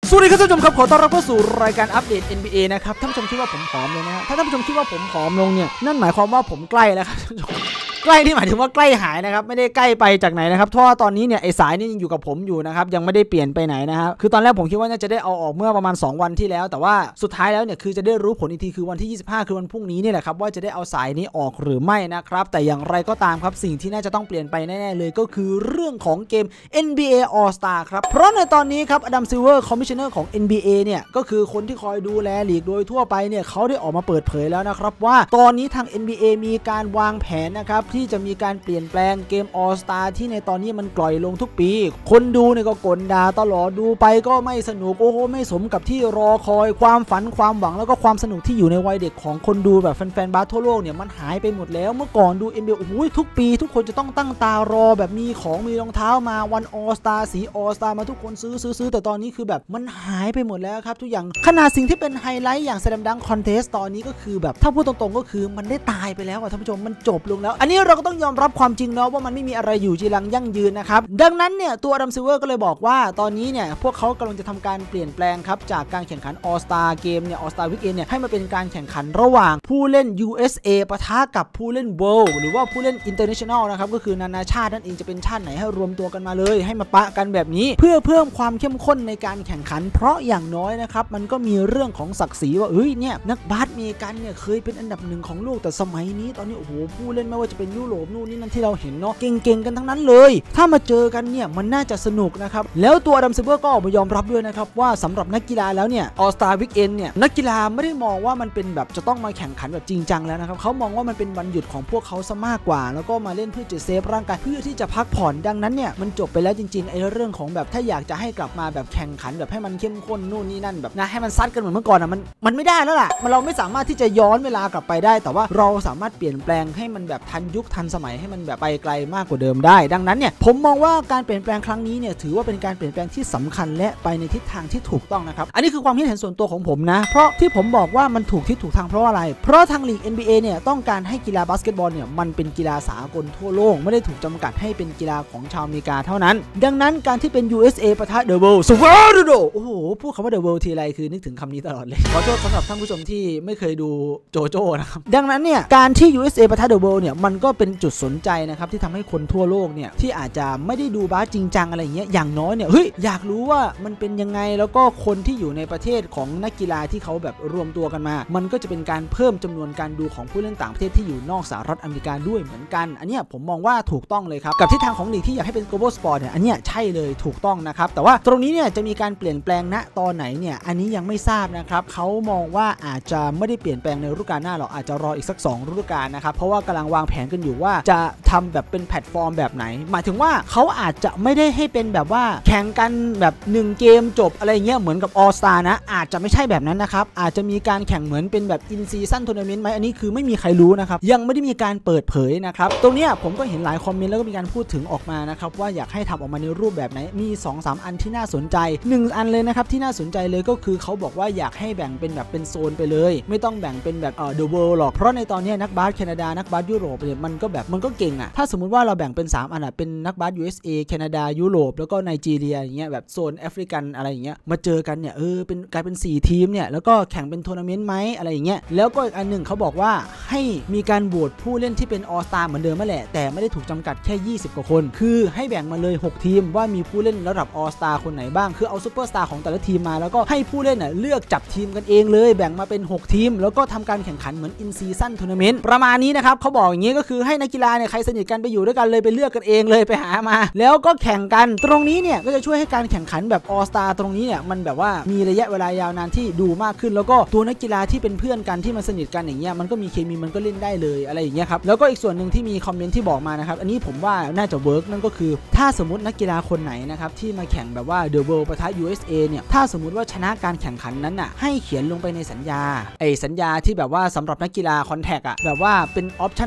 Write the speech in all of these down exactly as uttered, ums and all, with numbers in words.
สวัสดีครับท่านผู้ชมครับขอต้อนรับเข้าสู่รายการอัปเดต เอ็น บี เอ นะครับท่านผู้ชมคิดว่าผมผอมเลยนะฮะถ้าท่านผู้ชมคิดว่าผมผอมลงเนี่ยนั่นหมายความว่าผมใกล้แล้วครับใกล้ที่หมายถึงว่าใกล้หายนะครับไม่ได้ใกล้ไปจากไหนนะครับเพราะว่าตอนนี้เนี่ยไอสายนี่ยังอยู่กับผมอยู่นะครับยังไม่ได้เปลี่ยนไปไหนนะครับคือตอนแรกผมคิดว่าจะได้เอาออกเมื่อประมาณสองวันที่แล้วแต่ว่าสุดท้ายแล้วเนี่ยคือจะได้รู้ผลอีกทีคือวันที่ยี่สิบห้าคือวันพรุ่งนี้นี่แหละครับว่าจะได้เอาสายนี้ออกหรือไม่นะครับแต่อย่างไรก็ตามครับสิ่งที่น่าจะต้องเปลี่ยนไปแน่ๆเลยก็คือเรื่องของเกม เอ็น บี เอ All Star ครับเพราะในตอนนี้ครับอดัมซิลเวอร์คอมมิชชันเนอร์ของ เอ็น บี เอ เนี่ยก็คือคนที่คอยดูแลลีกโดยทั่วไปเนี่ยเขาได้ออกมาเปิดเผยแล้วนะครับว่าตอนนี้ทาง เอ็น บี เอ มีการวางแผนนะครับที่จะมีการเปลี่ยนแปลงเกม All Star ที่ในตอนนี้มันกล่อยลงทุกปีคนดูเนี่ยก็กลด่าตลอดดูไปก็ไม่สนุกโอ้โหไม่สมกับที่รอคอยความฝันความหวังแล้วก็ความสนุกที่อยู่ในวัยเด็กของคนดูแบบแฟนๆบาสทั่วโลกเนี่ยมันหายไปหมดแล้วเมื่อก่อนดู เอ็น บี เอ โอ้โหทุกปีทุกคนจะต้องตั้งตารอแบบมีของมีรองเท้ามาวัน All Star สี All Star มาทุกคนซื้อซื้อซื้อแต่ตอนนี้คือแบบมันหายไปหมดแล้วครับทุกอย่างขนาดสิ่งที่เป็นไฮไลท์อย่าง Slam Dunk Contest ตอนนี้ก็คือแบบถ้าพูดตรงๆก็คือมันได้ตายไปแล้วอ่ะท่านผู้ชมมันจบลงแล้วอันนี้เราก็ต้องยอมรับความจริงเนาะว่ามันไม่มีอะไรอยู่จีรังยั่งยืนนะครับดังนั้นเนี่ยตัวอดัมซิลเวอร์ก็เลยบอกว่าตอนนี้เนี่ยพวกเขากำลังจะทำการเปลี่ยนแปลงครับจากการแข่งขัน All Star เกมเนี่ย All Star Weekend เนี่ยให้มาเป็นการแข่งขันระหว่างผู้เล่น ยู เอส เอ ปะทะกับผู้เล่น World หรือว่าผู้เล่น International นะครับก็คือนานาชาตินั่นเองจะเป็นชาติไหนให้รวมตัวกันมาเลยให้มาปะกันแบบนี้เพื่อเพิ่มความเข้มข้นในการแข่งขันเพราะอย่างน้อยนะครับมันก็มีเรื่องของศักดิ์ศรีว่าเอ้ยเนี่ยนักบาสเมกันเนี่ยเคยเป็นอันดับหนึ่งของโลกแต่สมัยนี้ตอนนี้โอ้โหผู้เล่นไม่ว่าจะเป็นยุโรปนู่นนี่นั่นที่เราเห็นเนาะเก่งๆกันทั้งนั้นเลยถ้ามาเจอกันเนี่ยมันน่าจะสนุกนะครับแล้วตัวอดัมซิลเวอร์ก็ออกมายอมรับด้วยนะครับว่าสำหรับนักกีฬาแล้วเนี่ย All Star Weekend เนี่ยนักกีฬาไม่ได้มองว่ามันเป็นแบบจะต้องมาแข่งขันแบบจริงจังแล้วนะครับเขามองว่ามันเป็นวันหยุดของพวกเขาซะมากกว่าแล้วก็มาเล่นเพื่อจะเซฟร่างกายเพื่อที่จะพักผ่อนดังนั้นเนี่ยมันจบไปแล้วจริงๆไอ้เรื่องของแบบถ้าอยากจะให้กลับมาแบบแข่งขันแบบให้มันเข้มข้นนู่นนี่นั่นแบบนะให้มันซัดกันเหมือนเมื่อก่อนอ่ะมันมันไม่ได้แล้วล่ะมันเราไม่สามารถที่จะย้อนเวลากลับไปได้แต่ว่าเราสามารถเปลี่ยนแปลงให้มันแบบทันยุคทันสมัยให้มันแบบไปไกลมากกว่าเดิมได้ดังนั้นเนี่ยผมมองว่าการเปลี่ยนแปลงครั้งนี้เนี่ยถือว่าเป็นการเปลี่ยนแปลงที่สำคัญและไปในทิศทางที่ถูกต้องนะครับอันนี้คือความคิดเห็นส่วนตัวของผมนะเพราะที่ผมบอกว่ามันถูกทิศถูกทางเพราะอะไรเพราะทางลีก เอ็น บี เอ เนี่ยต้องการให้กีฬาบาสเกตบอลเนี่ยมันเป็นกีฬาสากลทั่วโลกไม่ได้ถูกจำกัดให้เป็นกีฬาของชาวอเมริกาเท่านั้นดังนั้นการที่เป็น ยู เอส เอ ปะทะ The World สุดยอดโดโอ้โหพูดคำว่า The World ทีไรคือนึกถึงคำนี้ตลอดเลยขอโทษสำหรับท่านผู้ชมที่ไม่เคยดูโจโจ้นะครับดังนั้นเนี่ยการที่ ยู เอส เอ ปะทะ The World เนี่ยมันก็เป็นจุดสนใจนะครับที่ทำให้คนทั่วโลกเนี่ยที่อาจจะไม่ได้ดูบาสจริงจังอะไรเงี้ยอย่างน้อยเนี่ยเฮ้ยอยากรู้ว่ามันเป็นยังไงแล้วก็คนที่อยู่ในประเทศของนักกีฬาที่เขาแบบรวมตัวกันมามันก็จะเป็นการเพิ่มจำนวนการดูของผู้เล่นต่างประเทศที่อยู่นอกสหรัฐอเมริกาด้วยเหมือนกันอันนี้ผมมองว่าถูกต้องเลยครับกับทิศทางของลีกที่อยากให้เป็น global sport เนี่ยอันนี้ใช่เลยถูกต้องนะครับแต่ว่าตรงนี้เนี่ยจะมีการเปลี่ยนแปลงณตอนไหนเนี่ยอันนี้ยังไม่ทราบนะครับเขามองว่าอาจจะไม่ได้เปลี่ยนแปลงในฤดูกาลหน้าหรอกอาจจะรออีกสักสองฤดูกาลนะครับเพราะว่ากำลังวางแผนกันอยู่ว่าจะทำแบบเป็นแพลตฟอร์มแบบไหนหมายถึงว่าเขาอาจจะไม่ได้ให้เป็นแบบว่าแข่งกันแบบหนึ่งเกมจบอะไรเงี้ยเหมือนกับ All Star นะอาจจะไม่ใช่แบบนั้นนะครับอาจจะมีการแข่งเหมือนเป็นแบบ In Season Tournament ไหมอันนี้คือไม่มีใครรู้นะครับยังไม่ได้มีการเปิดเผยนะครับตรงเนี้ยผมก็เห็นหลายคอมเมนต์แล้วก็มีการพูดถึงออกมานะครับว่าอยากให้ทำออกมาในรูปแบบไหนมี สองสาม อันที่น่าสนใจหนึ่งอันเลยนะครับที่น่าสนใจเลยก็คือเขาบอกว่าอยากให้แบ่งเป็นแบบเป็นโซนไปเลยไม่ต้องแบ่งเป็นแบบเอ่อ The World หรอกเพราะในตอนนี้นักบาสแคนาดานักบาสยุโรปเนี่ยมันก็แบบมันก็เก่งอ่ะถ้าสมมุติว่าเราแบ่งเป็นสามอันอ่ะเป็นนักบาส ยู เอส เอ แคนาดายุโรปแล้วก็ไนจีเรียอย่างเงี้ยแบบโซนแอฟริกันอะไรอย่างเงี้ยมาเจอกันเนี่ยเออเป็นกลายเป็นสี่ทีมเนี่ยแล้วก็แข่งเป็นทัวร์นาเมนต์ไหมอะไรอย่างเงี้ยแล้วก็อีกอันหนึ่งเขาบอกว่าให้มีการโหวตผู้เล่นที่เป็น All Star เหมือนเดิมนั่นแหละแต่ไม่ได้ถูกจำกัดแค่ยี่สิบกว่าคนคือให้แบ่งมาเลยหกทีมว่ามีผู้เล่นระดับ All Star คนไหนบ้างคือเอาซุปเปอร์สตาร์ของแต่ละทีมมาแล้วก็ให้ผู้เล่นน่ะเลือกจับทีมกันเองเลยแบ่งมาเป็นหกทีมแล้วก็ทำการแข่งขันเหมือน In Season Tournament ประมาณนี้นะครับเขาบอกอย่างนี้ก็คือให้นักกีฬาเนี่ยใครสนิทกันไปอยู่ด้วยกันเลยไปเลือกกันเองเลยไปหามาแล้วก็แข่งกันตรงนี้เนี่ยก็จะช่วยให้การแข่งขันแบบ All Star ตรงนี้เนี่ยมันแบบว่ามีระยะเวลายาวนานที่ดูมากขึ้นแล้วก็ตัวนักกีฬาที่เป็นเพื่อนกันที่มันสนิทกันอย่างเงี้ยมันก็มีเคมีมันก็เล่นได้เลยอะไรอย่างเงี้ยครับแล้วก็อีกส่วนหนึ่งที่มีคอมเมนต์ที่บอกมานะครับอันนี้ผมว่าน่าจะเวิร์กนั่นก็คือถ้าสมมตินักกีฬาคนไหนนะครับที่มาแข่งแบบว่า The World ปะทะ ยู เอส เอ เนี่ยถ้าสมมติว่าชนะการแข่งขันนั้นน่ะให้เขียนลงไปในสัญญาไอ้สัญญาที่แบบว่าสำหรับนักกีฬาคอนแทคอะแบบว่าเป็นออปชั่นเสริมเลยว่า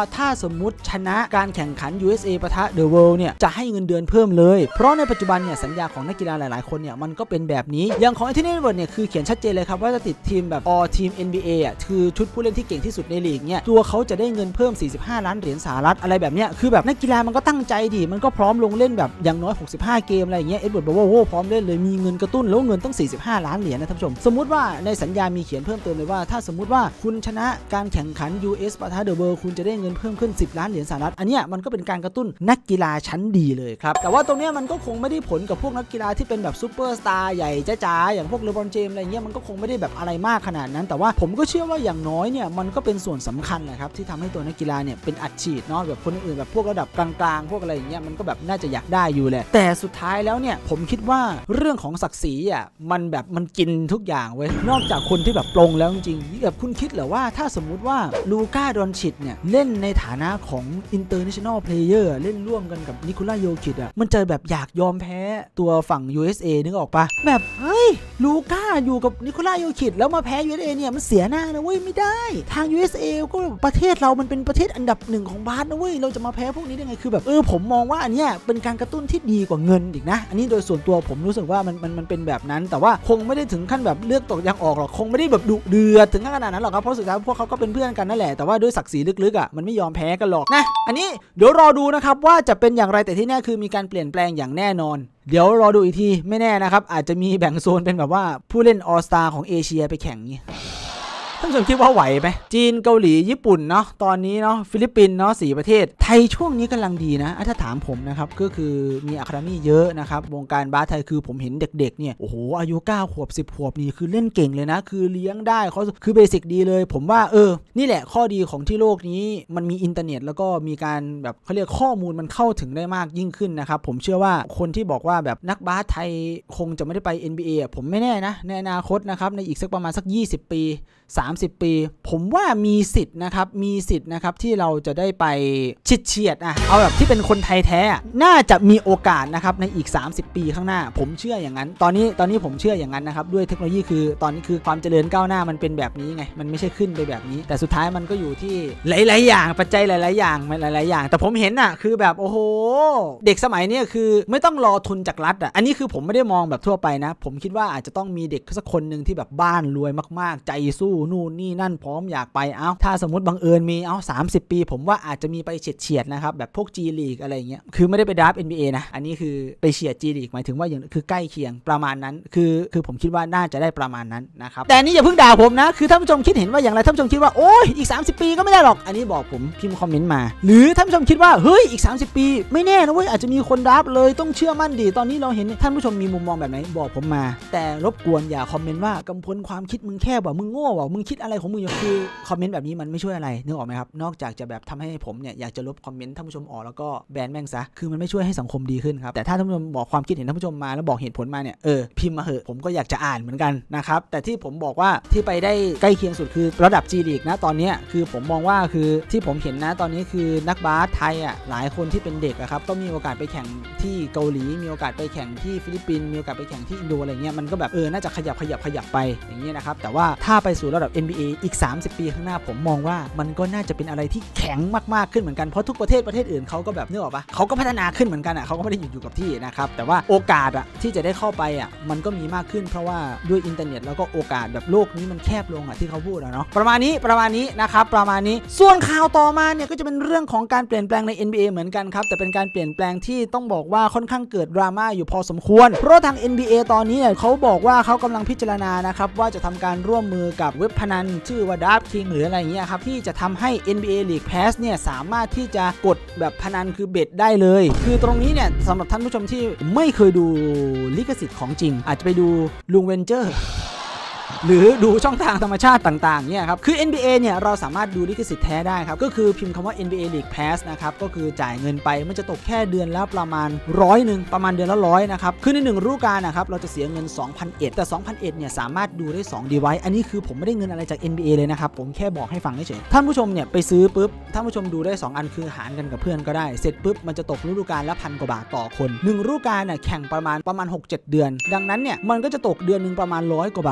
ว่าถ้าสมมุติชนะการแข่งขัน ยู เอส เอ ปะทะ The World เนี่ยจะให้เงินเดือนเพิ่มเลยเพราะในปัจจุบันเนี่ยสัญญาของนักกีฬาหลายๆคนเนี่ยมันก็เป็นแบบนี้อย่างของ Anthony Edwards เนี่ยคือเขียนชัดเจนเลยครับว่าจะติดทีมแบบ All Team เอ็น บี เอ อ่ะคือชุดผู้เล่นที่เก่งที่สุดในลีกเนี่ยตัวเขาจะได้เงินเพิ่มสี่สิบห้าล้านเหรียญสหรัฐอะไรแบบเนี้ยคือแบบนักกีฬามันก็ตั้งใจดิมันก็พร้อมลงเล่นแบบอย่างน้อยหกสิบห้าเกมอะไรอย่างเงี้ย Edwards บอกว่าโอ้พร้อมเล่นเลยมีเงินกระตุ้นแล้วเงินต้องสี่สิบห้าล้านเหรียญนะท่านผู้ชมสมมุติว่าในสัญญามีเขียนเพิ่มเติมเลยว่าถ้าสมมุติว่าคุณชนะการแข่งขัน ยู เอส ปะทะ The World คุณจะได้เงินเพิ่มขึ้นสิบล้านเหรียญสหรัฐอันเนี้ยมันก็เป็นการกระตุ้นนักกีฬาชั้นดีเลยครับแต่ว่าตรงเนี้ยมันก็คงไม่ได้ผลกับพวกนักกีฬาที่เป็นแบบซูเปอร์สตาร์ใหญ่จ้าๆอย่างพวกเลบรอนเจมส์อะไรเงี้ยมันก็คงไม่ได้แบบอะไรมากขนาดนั้นแต่ว่าผมก็เชื่อว่าอย่างน้อยเนี่ยมันก็เป็นส่วนสำคัญแหละครับที่ทำให้ตัวนักกีฬาเนี่ยเป็นอัดฉีดเนาะแบบคนอื่นแบบพวกระดับกลางๆพวกอะไรอย่างเงี้ยมันก็แบบน่าจะอยากได้อยู่แหละแต่สุดท้ายแล้วเนี่ยผมคิดว่าเรื่องของศักดิ์ศรีอ่ะมันแบบมันกินทุกอย่างเว้ยนอกจากคนที่แบบปลงแล้วจริงๆแบบคุณคิดเหรอว่าถ้าสมมุติว่าลูก้าดอนชิตเนี่ยเล่นในฐานะของ International Player เล่นร่วมกันกับนิโคล่าโยคิชอ่ะมันจะแบบอยากยอมแพ้ตัวฝั่ง ยู เอส เอ นึกออกปะแบบเฮ้ยลูก้าอยู่กับนิโคล่าโยคิชแล้วมาแพ้ ยู เอส เอ เนี่ยมันเสียหน้านะเว้ยไม่ได้ทาง ยู เอส เอ ก็ประเทศเรามันเป็นประเทศอันดับหนึ่งของบาสนะเว้ยเราจะมาแพ้พวกนี้ได้ไงคือแบบเออผมมองว่าอันเนี้ยเป็นการกระตุ้นที่ดีกว่าเงินอีกนะอันนี้โดยส่วนตัวผมรู้สึกว่ามันมันมันเป็นแบบนั้นแต่ว่าคงไม่ได้ถึงขั้นแบบเลือกตกยางออกหรอกคงไม่ได้แบบดุเดือดถึงขนาดนั้นหรอกครับเพราะสุดท้ายพวกเขาก็เป็นเพื่อนกันนั่นแหละแต่ว่าด้วยศักดิ์ศรีลึกๆอ่ะมันไม่ยอมแพ้กันหรอกนะอันนี้เดี๋ยวรอดูนะครับว่าจะเป็นอย่างไรแต่ที่แน่คือมีการเปลี่ยนแปลงอย่างแน่นอนเดี๋ยวรอดูอีกทีไม่แน่นะครับอาจจะมีแบ่งโซนเป็นแบบว่าผู้เล่นออสตาของเอเชียไปแข่งนี่ท่านผู้ชมคิดว่าไหวไหมจีนเกาหลีญี่ปุ่นเนาะตอนนี้เนาะฟิลิปปินส์เนาะสี่ประเทศไทยช่วงนี้กำลังดีนะถ้าถามผมนะครับก็คือมีอะคาเดมี่เยอะนะครับวงการบาสไทยคือผมเห็นเด็กๆเนี่ยโอ้โหอายุเก้าขวบสิบขวบนี่คือเล่นเก่งเลยนะคือเลี้ยงได้เขาคือเบสิกดีเลยผมว่าเออนี่แหละข้อดีของที่โลกนี้มันมีอินเทอร์เน็ตแล้วก็มีการแบบเขาเรียกข้อมูลมันเข้าถึงได้มากยิ่งขึ้นนะครับผมเชื่อว่าคนที่บอกว่าแบบนักบาสไทยคงจะไม่ได้ไป เอ็น บี เอ อ่ะผมไม่แน่นะในอนาคตนะครับในอีกสักประมาณสักยี่สิบปีสามสิบปีผมว่ามีสิทธิ์นะครับมีสิทธิ์นะครับที่เราจะได้ไปฉิดเฉียดอ่ะเอาแบบที่เป็นคนไทยแท้น่าจะมีโอกาสนะครับในอีกสามสิบปีข้างหน้าผมเชื่ออย่างนั้นตอนนี้ตอนนี้ผมเชื่ออย่างนั้นนะครับด้วยเทคโนโลยีคือตอนนี้คือความเจริญก้าวหน้ามันเป็นแบบนี้ไงมันไม่ใช่ขึ้นไปแบบนี้แต่สุดท้ายมันก็อยู่ที่หลายๆอย่างปัจจัยหลายๆอย่างหลายๆอย่างแต่ผมเห็นอ่ะคือแบบโอ้โหเด็กสมัยนี้คือไม่ต้องรอทุนจากรัฐอ่ะอันนี้คือผมไม่ได้มองแบบทั่วไปนะผมคิดว่าอาจจะต้องมีเด็กสักคนนึงที่แบบบ้านรวยมากๆใจสู้นู่นนี่นั่นพร้อมอยากไปเอ้าถ้าสมมติบังเอิญมีเอ้าสามสิบปีผมว่าอาจจะมีไปเฉียดๆนะครับแบบพวก G League อะไรเงี้ยคือไม่ได้ไปดราฟ เอ็น บี เอ นะอันนี้คือไปเฉียด G League หมายถึงว่าอย่างคือใกล้เคียงประมาณนั้นคือคือผมคิดว่าน่าจะได้ประมาณนั้นนะครับแต่นี่อย่าเพิ่งด่าผมนะคือท่านผู้ชมคิดเห็นว่าอย่างไรท่านผู้ชมคิดว่าโอ้ยอีกสามสิบปีก็ไม่ได้หรอกอันนี้บอกผมพิมพ์คอมเมนต์มาหรือท่านผู้ชมคิดว่าเฮ้ยอีกสามสิบปีไม่แน่นะเว้ยอาจจะมีคนดราฟเลยต้องเชื่อมั่นดิตอนนี้เราเห็นท่านผู้ชมมีมุมมองแบบไหนบอกผมมาแต่รบกวนอย่าคอมเมนต์ว่ากำพลความคิดมึงแคบว่ะมึงโง่ว่ะมึงคิดอะไรของมึงอย่างคือคอมเมนต์แบบนี้มันไม่ช่วยอะไรนึกออกไหมครับนอกจากจะแบบทำให้ผมเนี่ยอยากจะลบคอมเมนต์ท่านผู้ชมออกแล้วก็แบนแม่งซะคือมันไม่ช่วยให้สังคมดีขึ้นครับแต่ถ้าท่านผู้ชมบอกความคิดเห็นท่านผู้ชมมาแล้วบอกเหตุผลมาเนี่ยเออพิมพ์มาเหอะผมก็อยากจะอ่านเหมือนกันนะครับแต่ที่ผมบอกว่าที่ไปได้ใกล้เคียงสุดคือระดับ G League นะตอนนี้คือผมมองว่าคือที่ผมเห็นนะตอนนี้คือนักบาสไทยอ่ะหลายคนที่เป็นเด็กอะครับก็มีโอกาสไปแข่งที่เกาหลีมีโอกาสไปแข่งที่ฟิลิปปินส์มีโอกาสไปแข่งที่อินโดอะไรเงี้ยมันก็แบบเออน่าจะขยับขยับขยับไปอย่างเงี้ยนะครับแต่ว่าถ้าไปสู่ระดับ เอ็น บี เอ อีกสามสิบปีข้างหน้าผมมองว่ามันก็น่าจะเป็นอะไรที่แข็งมากๆขึ้นเหมือนกันเพราะทุกประเทศประเทศอื่นเขาก็แบบนึกออกปะเขาก็พัฒนาขึ้นเหมือนกันอ่ะเขาก็ไม่ได้หยุดอยู่กับที่นะครับแต่ว่าโอกาสอ่ะที่จะได้เข้าไปอ่ะมันก็มีมากขึ้นเพราะว่าด้วยอินเทอร์เน็ตแล้วก็โอกาสแบบโลกนี้มันแคบลงอ่ะที่เขาพูดอะเนาะประมาณนี้ประมาณนี้นะครับประมาณนี้ส่วนข่าวต่อมาเนี่ยก็จะเป็นเรื่องของการเปลี่ยนแปลงใน เอ็น บี เอ เหมือนกันครับแต่เป็นการเปลี่ยนแปลงที่ต้องบอกว่าค่อนข้างเกิดดราม่าอยู่พอสมควรเพราะทาง เอ็น บี เอ ตอนนี้เนี่ยเขาบอกว่าเขากำลังพิจารณานะครับว่าจะทำการร่วมมือกับเว็บพนันชื่อว่า DraftKings หรืออะไรเงี้ยครับที่จะทำให้ เอ็น บี เอ League Pass เนี่ยสามารถที่จะกดแบบพนันคือเบ็ดได้เลยคือตรงนี้เนี่ยสำหรับท่านผู้ชมที่ไม่เคยดูลิขสิทธิ์ของจริงอาจจะไปดูลุงเวนเจอร์หรือดูช่องทางธรรมชาติต่างๆเนี่ยครับคือ เอ็น บี เอ เนี่ยเราสามารถดูลิขสิทธิ์แท้ได้ครับก็คือพิมพ์คำว่า เอ็น บี เอ League Pass นะครับก็คือจ่ายเงินไปมันจะตกแค่เดือนละประมาณร้อยหนึ่งประมาณเดือนละร้อยนะครับคือในหนึ่งฤดูกาลนะครับเราจะเสียเงิน สองพันเอ็ด แต่ สองพันเอ็ด เนี่ยสามารถดูได้สอง device อันนี้คือผมไม่ได้เงินอะไรจาก เอ็น บี เอ เลยนะครับผมแค่บอกให้ฟังเฉยๆท่านผู้ชมเนี่ยไปซื้อปุ๊บท่านผู้ชมดูได้สองอันคือหารกันกับเพื่อนก็ได้เสร็จปุ๊บมันจะตกฤดูกาลละพันกว่าบาทต่อคนหนึ่งฤดูกาลเนี่ยแข่งประมาณประมาณ หกเจ็ด เดือนดังนั้นเนี่ยมันก็จะตกเดือนนึงประมาณร้อยกว่าบาทอันนี้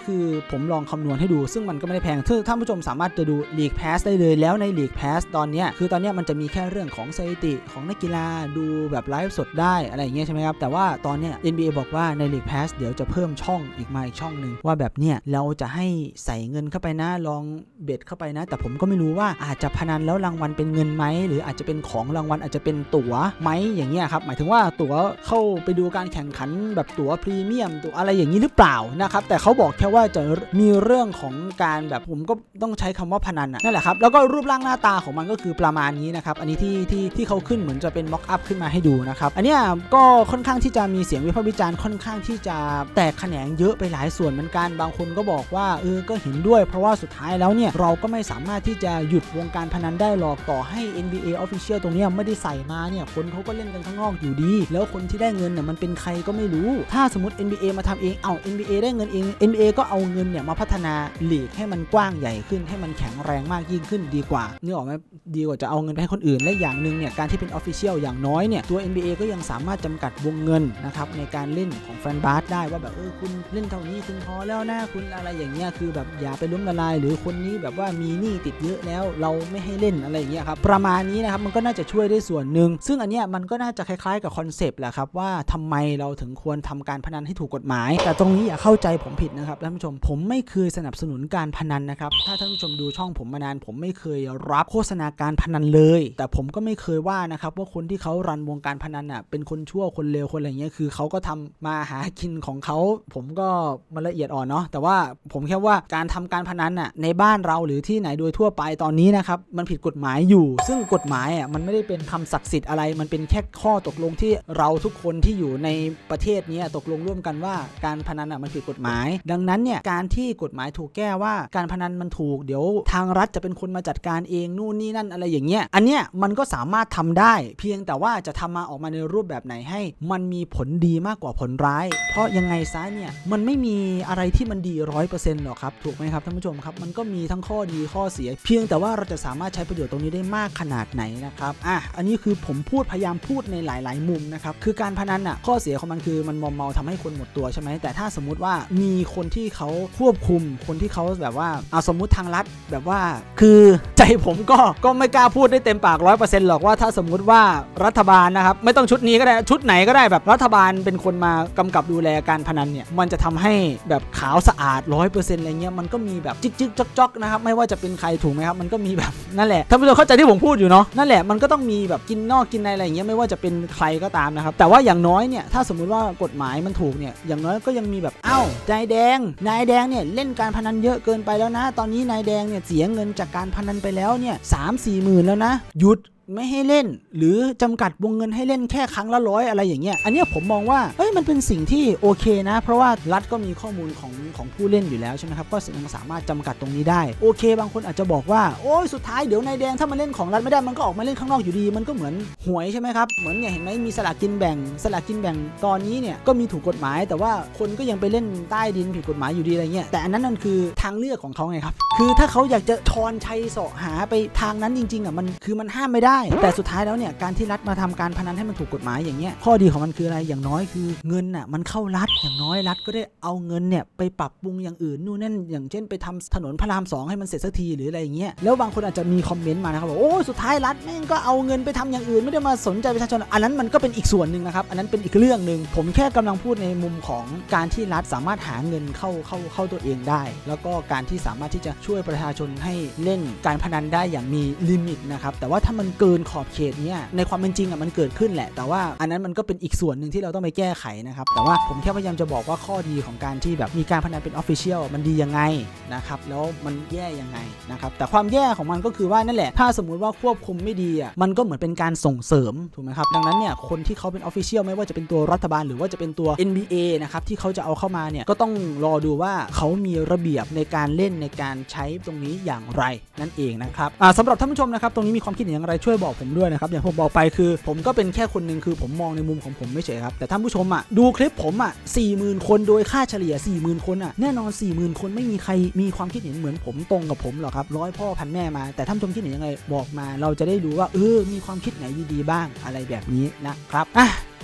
คือผมลองคำนวณให้ดูซึ่งมันก็ไม่ได้แพงถ้าท่านผู้ชมสามารถจะดู League Pass ได้เลยแล้วใน League Pass ตอนนี้คือตอนนี้มันจะมีแค่เรื่องของสถิติของนักกีฬาดูแบบไลฟ์สดได้อะไรอย่างเงี้ยใช่ไหมครับแต่ว่าตอนเนี้ย เอ็น บี เอ บอกว่าใน League Pass เดี๋ยวจะเพิ่มช่องอีกมาอีกช่องนึงว่าแบบเนี้ยเราจะให้ใส่เงินเข้าไปนะลองเบ็ดเข้าไปนะแต่ผมก็ไม่รู้ว่าอาจจะพนันแล้วรางวัลเป็นเงินไหมหรืออาจจะเป็นของรางวัลอาจจะเป็นตั๋วไหมอย่างเงี้ยครับหมายถึงว่าตั๋วเข้าไปดูการแข่งขันแบบตั๋วพรีเมียมตั๋วอะไรอย่างนี้หรือเปล่านะครับแต่เขาบอกแค่ว่าจะมีเรื่องของการแบบผมก็ต้องใช้คำว่าพนันนั่นแหละครับแล้วก็รูปร่างหน้าตาของมันก็คือประมาณนี้นะครับอันนี้ที่ที่ที่เขาขึ้นเหมือนจะเป็นม็อกอัพขึ้นมาให้ดูนะครับอันนี้ก็ค่อนข้างที่จะมีเสียงวิพากษ์วิจารณ์ค่อนข้างที่จะแตกแขนงเยอะไปหลายส่วนเหมือนกันบางคนก็บอกว่าเออก็เห็นด้วยเพราะว่าสุดท้ายแล้วเนี่ยเราก็ไม่สามารถที่จะหยุดวงการพนันได้หรอกต่อให้ เอ็น บี เอ Official ตรงนี้ไม่ได้ใส่มาเนี่ยคนเขาก็เล่นกันข้างนอกอยู่ดีแล้วคนที่ได้เงินเนี่ยมันเป็นใครก็ไม่รู้ถ้าสมมติ เอ็น บี เอ มาทำเองเอา เอ็น บี เอ ได้เงินเอง เอ็น บี เอ ก็เอาเงินเนี่ยมาพัฒนาลีกให้มันกว้างใหญ่ขึ้นให้มันแข็งแรงมากยิ่งขึ้นดีกว่านึกออกไหมดีกว่าจะเอาเงินไปให้คนอื่นและอย่างนึงเนี่ยการที่เป็น Official อย่างน้อยเนี่ยตัว เอ็น บี เอ ก็ยังสามารถจำกัดวงเงินนะครับในการเล่นของแฟนบาสได้ว่าแบบเออคุณเล่นเท่านี้คุณพอแล้วนะคุณอะไรอย่างเงี้ยคือแบบอย่าไปล้มละลายหรือคนนี้แบบว่ามีหนี้ติดเยอะแล้วเราไม่ให้เล่นอะไรอย่างเงี้ยครับประมาณนี้นะครับมันก็น่าจะช่วยได้ส่วนหนึ่งซึ่งอันเนี้ยมันก็น่าจะคล้ายๆกับคอนเซปต์แหละครับว่าทำไมเราถึงควรทำการพนันให้ถูกกฎหมายแต่ตรงนี้อย่าเข้าใจผมผิดนะครับท่านผู้ชมผมไม่เคยสนับสนุนการพนันนะครับถ้าท่านผู้ชมดูช่องผมมานานผมไม่เคยรับโฆษณาการพนันเลยแต่ผมก็ไม่เคยว่านะครับว่าคนที่เขารันวงการพนันอ่ะเป็นคนชั่วคนเลวคนอะไรเงี้ยคือเขาก็ทำมาหากินของเขาผมก็มันละเอียดอ่อนเนาะแต่ว่าผมแค่ว่าการทำการพนันอ่ะในบ้านเราหรือที่ไหนโดยทั่วไปตอนนี้นะครับมันผิดกฎหมายอยู่ซึ่งกฎหมายอ่ะมันไม่ได้เป็นคำศักดิ์สิทธิ์อะไรมันเป็นแค่ข้อตกลงที่เราทุกคนที่อยู่ในประเทศนี้ตกลงร่วมกันว่าการพนันอ่ะมันผิดกฎหมายดังนั้นเนี่ยการที่กฎหมายถูกแก้ว่าการพนันมันถูกเดี๋ยวทางรัฐจะเป็นคนมาจัดการเองนู่นนี่นั่นอะไรอย่างเงี้ยอันเนี้ยมันก็สามารถทำได้เพียงแต่ว่าจะทำมาออกมาในรูปแบบไหนให้มันมีผลดีมากกว่าผลร้ายเพราะยังไงซะเนี่ยมันไม่มีอะไรที่มันดี ร้อยเปอร์เซ็นต์ หรอกครับถูกไหมครับท่านผู้ชมครับมันก็มีทั้งข้อดีข้อเสียเพียงแต่ว่าเราจะสามารถใช้ประโยชน์ตรงนี้ได้มากขนาดไหนนะครับอ่ะอันนี้คือผมพูดพยายามพูดในหลายๆมุมนะครับคือการพนันอ่ะข้อเสียของมันคือมันมอมเมาทำให้คนหมดตัวใช่ไหมแต่ถ้าสมมุติว่ามีคนที่เขาควบคุมคนที่เขาแบบว่าเอาสมมุติทางรัฐแบบว่าคือใจผมก็ก็ไม่กล้าพูดได้เต็มปาก ร้อยเปอร์เซ็นต์ หรอกว่าถ้าสมมุติว่ารัฐบาลนะครับไม่ต้องชุดนี้ก็ได้ชุดไหนก็ได้แบบรัฐบาลเป็นคนมากำกับดูแลการพนันเนี่ยมันจะทำให้แบบขาวสะอาด ร้อยเปอร์เซ็นต์ อะไรเงี้ยมันก็มีแบบจิกจิกจ๊อกจ๊อกนะครับไม่ว่าจะเป็นใครถูกไหมครับมันก็มีแบบนั่นแหละท่านผู้ชมเข้าใจที่ผมพูดอยู่เนาะนั่นแหละมันก็ต้องมีแบบกินนอกกินในอะไรอย่างเงี้ยไม่ว่าจะเป็นใครก็ตามนะครับแต่ว่าอย่างน้อยเนี่ยถ้าสมมุติว่ากฎหมายมันถูกเนี่ยอย่างน้อยก็ยังมีแบบเอ้านายแดงนายแดงเนี่ยเล่นการพนันเยอะเกินไปแล้วนะตอนนี้นายแดงเนี่ยเสียเงินจากการพนันไปแล้วเนี่ยสามสี่หมื่นแล้วนะหยุดไม่ให้เล่นหรือจำกัดวงเงินให้เล่นแค่ครั้งละร้อยอะไรอย่างเงี้ยอันนี้ผมมองว่าเอ้ยมันเป็นสิ่งที่โอเคนะเพราะว่ารัฐก็มีข้อมูลของของผู้เล่นอยู่แล้วใช่ไหมครับก็ยังสามารถจำกัดตรงนี้ได้โอเคบางคนอาจจะบอกว่าโอ้ยสุดท้ายเดี๋ยวนายแดงถ้ามันเล่นของรัฐไม่ได้มันก็ออกมาเล่นข้างนอกอยู่ดีมันก็เหมือนหวยใช่ไหมครับเหมือนเนี่ยเห็นไหมมีสลากกินแบ่งสลากกินแบ่งตอนนี้เนี่ยก็มีถูกกฎหมายแต่ว่าคนก็ยังไปเล่นใต้ดินผิดกฎหมายอยู่ดีอะไรเงี้ยแต่อันนั้นนั่นคือทางเลือกของเขาไงครับคือถ้าเขาอยากจะชอนชัยเสาะหาไปทางนั้นจริงๆอ่ะมันคือมันห้ามไม่ได้แต่สุดท้ายแล้วเนี่ยการที่รัฐมาทำการพนันให้มันถูกกฎหมายอย่างเงี้ยข้อดีของมันคืออะไรอย่างน้อยคือเงินน่ะมันเข้ารัฐอย่างน้อยรัฐก็ได้เอาเงินเนี่ยไปปรับปรุงอย่างอื่นนู่นนั่นอย่างเช่นไปทำถนนพระรามสองให้มันเสร็จสักทีหรืออะไรอย่างเงี้ยแล้วบางคนอาจจะมีคอมเมนต์มานะครับบอกโอ้สุดท้ายรัฐแม่งก็เอาเงินไปทำอย่างอื่นไม่ได้มาสนใจประชาชนอันนั้นมันก็เป็นอีกส่วนหนึ่งนะครับอันนั้นเป็นอีกเรื่องนึงผมแค่กำลังพูดในมุมของการที่รัฐสามารถหาเงินเข้าเข้าเข้าตัวเองได้แล้วก็การที่สามารถที่จะช่วยประชาชนให้เล่นการพนันได้อย่างมีลิมิตนะครับแต่ว่าถ้ามันเกินขอบเขตเนี้ยในความเป็นจริงอ่ะมันเกิดขึ้นแหละแต่ว่าอันนั้นมันก็เป็นอีกส่วนหนึ่งที่เราต้องไปแก้ไขนะครับแต่ว่าผมแค่พยายามจะบอกว่าข้อดีของการที่แบบมีการพนันเป็น Official มันดียังไงนะครับแล้วมันแย่ยังไงนะครับแต่ความแย่ของมันก็คือว่านั่นแหละถ้าสมมุติว่าควบคุมไม่ดีอ่ะมันก็เหมือนเป็นการส่งเสริมถูกไหมครับดังนั้นเนี่ยคนที่เขาเป็น Official ไม่ว่าจะเป็นตัวรัฐบาลหรือว่าจะเป็นตัว เอ็น บี เอ นะครับที่เขาจะเอาเข้ามาเนี่ยก็ต้องรอดูว่าเขามีระเบียบในการเล่นในการใช้ตรงนี้อย่างไรนั่นเองนะครับอ่าสำหรับท่านผู้ชมนะครับตรงนี้มีความคิดเห็นอย่างไรช่วยบอกผมด้วยนะครับอย่างผมบอกไปคือผมก็เป็นแค่คนหนึ่งคือผมมองในมุมของผมไม่เฉยครับแต่ท่านผู้ชมอ่ะดูคลิปผมอ่ะ สี่หมื่น คนโดยค่าเฉลี่ย สี่หมื่น คนอ่ะแน่นอน สี่หมื่น คนไม่มีใครมีความคิดเห็นเหมือนผมตรงกับผมหรอกครับร้อยพ่อพันแม่มาแต่ท่านผู้ชมคิดเห็นยังไงบอกมาเราจะได้รู้ว่าเออมีความคิดไหนดีๆบ้างอะไรแบบนี้นะครับอ่ะ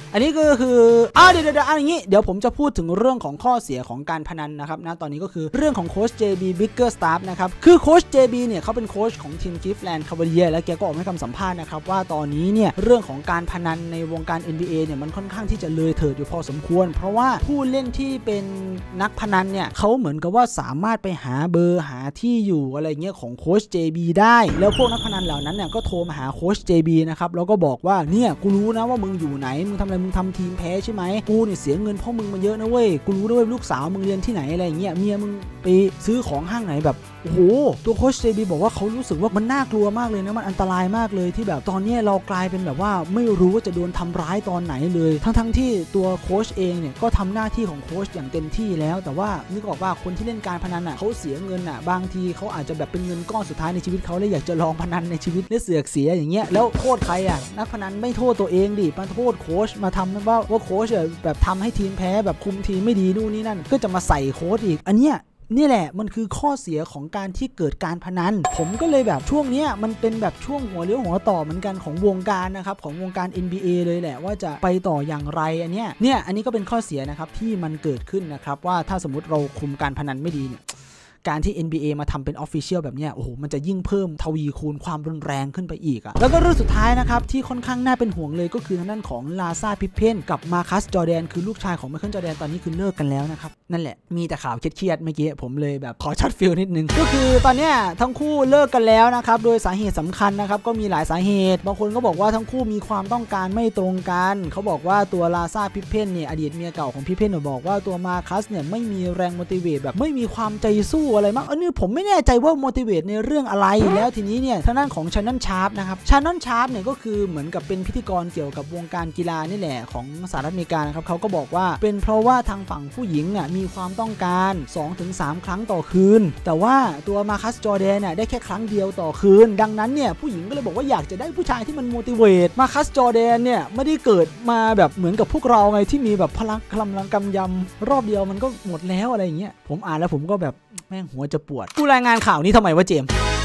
อันนี้ก็คืออ้าวเดี๋ยวเดี๋ยวอันนี้เดี๋ยวผมจะพูดถึงเรื่องของข้อเสียของการพนันนะครับนะตอนนี้ก็คือเรื่องของโค้ช เจ บี Bigger Staff นะครับคือโค้ช เจ บี เนี่ยเขาเป็นโค้ชของทีม Cleveland Cavaliers และแกก็ออกให้คำสัมภาษณ์นะครับว่าตอนนี้เนี่ยเรื่องของการพนันในวงการ เอ็น บี เอ เนี่ยมันค่อนข้างที่จะเลยเถิดอยู่พอสมควรเพราะว่าผู้เล่นที่เป็นนักพนันเนี่ยเขาเหมือนกับว่าสามารถไปหาเบอร์หาที่อยู่อะไรเงี้ยของโค้ช เจ บี ได้แล้วพวกนักพนันเหล่านั้นเนี่ยก็โทรมาหาโค้ช เจ บี นะครับแล้วก็บอกว่าเนี่ยกูรู้นะว่ามึงอยู่ไหนมึงทำอะไรมึงทำทีมแพ้ใช่ไหมกูเนี่ยเสียเงินเพราะมึงมาเยอะนะเว้ยกูรู้ด้วยลูกสาวมึงเรียนที่ไหนอะไรเงี้ยเมียมึงไปซื้อของห้างไหนแบบโอ้โหตัวโค้ช เจ บี บอกว่าเขารู้สึกว่ามันน่ากลัวมากเลยนะมันอันตรายมากเลยที่แบบตอนนี้เรากลายเป็นแบบว่าไม่รู้ว่าจะโดนทำร้ายตอนไหนเลยทั้งทั้งที่ตัวโค้ชเองเนี่ยก็ทำหน้าที่ของโค้ชอย่างเต็มที่แล้วแต่ว่านึกออกว่าคนที่เล่นการพนันอ่ะเขาเสียเงินอ่ะบางทีเขาอาจจะแบบเป็นเงินก้อนสุดท้ายในชีวิตเขาเลยอยากจะลองพนันในชีวิตและเสือกเสียอย่างเงี้ยแล้วโทษใครอ่ะนักพนันไม่โทษตัวเองดิมาโทษโค้ชมาทำว่าว่าโค้ชแบบทำให้ทีมแพ้แบบคุมทีมไม่ดีนู่นนี่นั่นก็จะมาใส่โค้ชอีกอันเนี้ยนี่แหละมันคือข้อเสียของการที่เกิดการพนันผมก็เลยแบบช่วงนี้มันเป็นแบบช่วงหัวเลี้ยวหัวต่อเหมือนกันของวงการนะครับของวงการ เอ็น บี เอ เลยแหละว่าจะไปต่ออย่างไรอันเนี้ยเนี่ยอันนี้ก็เป็นข้อเสียนะครับที่มันเกิดขึ้นนะครับว่าถ้าสมมติเราคุมการพนันไม่ดีเนี่ยการที่ เอ็น บี เอ มาทำเป็น Official แบบเนี้ยโอ้โหมันจะยิ่งเพิ่มทวีคูณความรุนแรงขึ้นไปอีกอะแล้วก็เรื่องสุดท้ายนะครับที่ค่อนข้างน่าเป็นห่วงเลยก็คือทางด้านของลาซาพิพเพนกับมาคัสจอร์แดนคือลูกชายของไมเคิลจอร์แดนตอนนี้คือเลิกกันแล้วนะครับนั่นแหละมีแต่ข่าวเครียดๆเมื่อกี้ผมเลยแบบขอช็อตฟิลนิดนึงก็คือตอนเนี้ยทั้งคู่เลิกกันแล้วนะครับโดยสาเหตุสำคัญนะครับก็มีหลายสาเหตุบางคนก็บอกว่าทั้งคู่มีความต้องการไม่ตรงกันเขาบอกว่าตัวลาซาพิพเพนเนี่ยอดีตเมียเก่าของพิพเพนบอกว่าตัวมาคัสเนี่ยไม่มีแรง motivate แบบไม่มีความใจสู้อะไรมากเออเนี่ยผมไม่แน่ใจว่า motivate ในเรื่องอะไรแล้วทีนี้เนี่ยทางด้านของ Shannon Sharpe นะครับ Shannon Sharpe เนี่ยก็คือเหมือนกับเป็นพิธีกรเกี่ยวกับวงการกีฬานี่แหละของสหรัฐอเมริกานะครับเขาก็บอกว่าเป็นเพราะว่าทางฝั่งผู้หญิงอ่ะมีความต้องการ สองถึงสาม ครั้งต่อคืนแต่ว่าตัวมาคัสจอร์แดนน่ะได้แค่ครั้งเดียวต่อคืนดังนั้นเนี่ยผู้หญิงก็เลยบอกว่าอยากจะได้ผู้ชายที่มัน motivate มาคัสจอร์แดนเนี่ยไม่ได้เกิดมาแบบเหมือนกับพวกเราไงที่มีแบบพลังกำลังกำยำรอบเดียวมันก็หมดแล้วอะไรอย่างเงี้ยผมอ่านแล้วผมก็แบบแม่งหัวจะปวดกูรายงานข่าวนี้ทำไมวะเจมส์